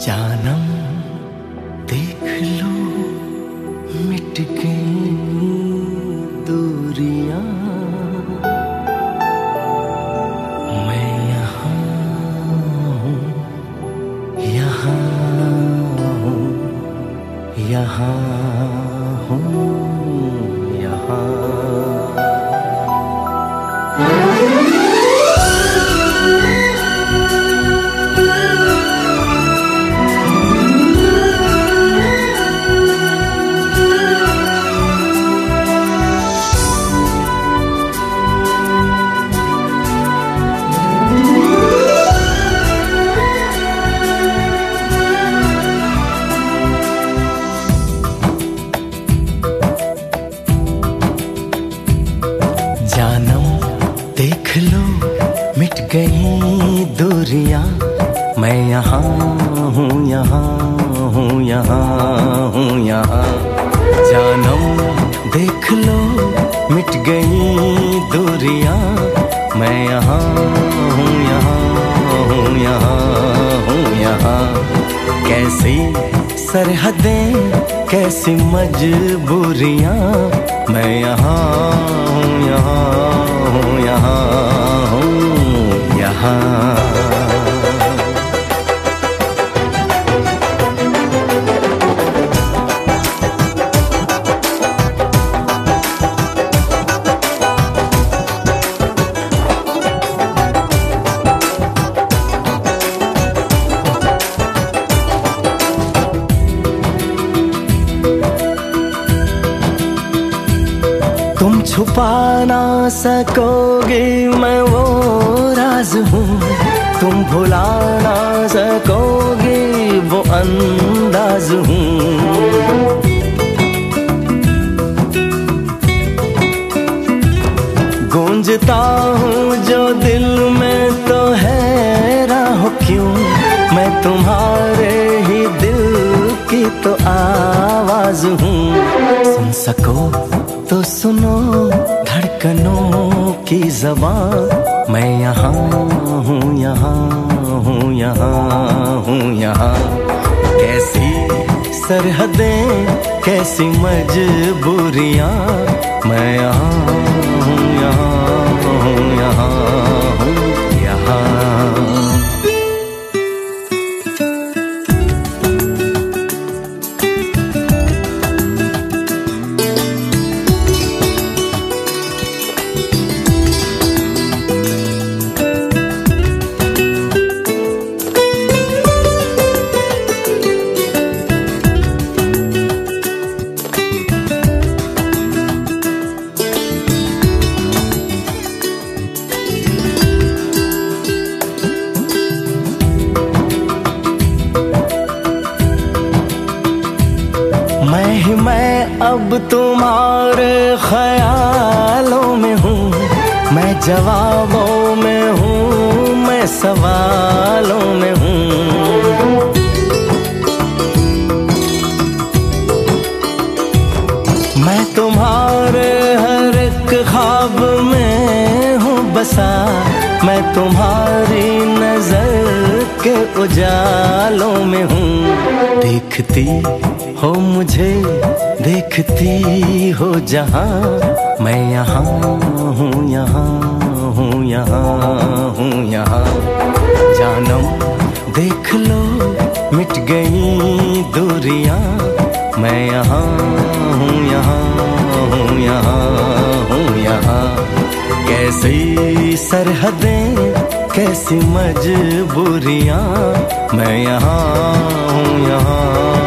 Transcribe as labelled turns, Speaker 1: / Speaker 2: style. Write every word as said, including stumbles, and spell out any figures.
Speaker 1: जानम देख लो मिट गई दूरियां, मैं यहाँ हूँ, यहाँ हूँ, यहाँ हूँ, यहाँ। जानम देख लो मिट गई दूरियां, मैं यहाँ हूँ, यहाँ हूँ, यहाँ हूँ, यहाँ। जानम देख लो मिट गई दूरियां, मैं यहाँ हूँ, यहाँ हूँ, यहाँ हूँ, यहाँ। कैसी सरहदें कैसी मजबूरियां, मैं यहाँ हूँ, यहाँ हूँ, यहाँ हूँ, यहाँ। तुम छुपा ना सकोगे मैं वो राज हूँ, तुम भुला ना सकोगे वो अंदाज हूँ। गूंजता हूँ जो दिल में तो हैरान हो क्यों, मैं तुम्हारे ही दिल की तो आवाज हूँ। सुन सको तो सुनो धड़कनों की ज़बान, मैं यहाँ हूँ, यहाँ हूँ, यहाँ हूँ, यहाँ। कैसी सरहदें कैसी मजबूरियाँ, मैं यहाँ हूँ, यहाँ हूँ, यहाँ हूँ, यहाँ। मैं ही मैं अब तुम्हारे ख्यालों में हूँ, मैं जवाबों में हूँ, मैं सवालों में हूँ। मैं तुम्हारे हर एक ख्वाब में हूँ बसा, मैं तुम्हारी नजर के उजालों में हूँ। देखती हो मुझे देखती हो जहाँ, मैं यहाँ हूँ, यहाँ हूँ, यहाँ हूँ, यहाँ। जानम देख लो मिट गई दूरियां, मैं यहाँ हूँ, यहाँ हूँ, यहाँ हूँ, यहाँ। कैसी सरहदें कैसी मजबूरियां, मैं यहाँ हूँ, यहाँ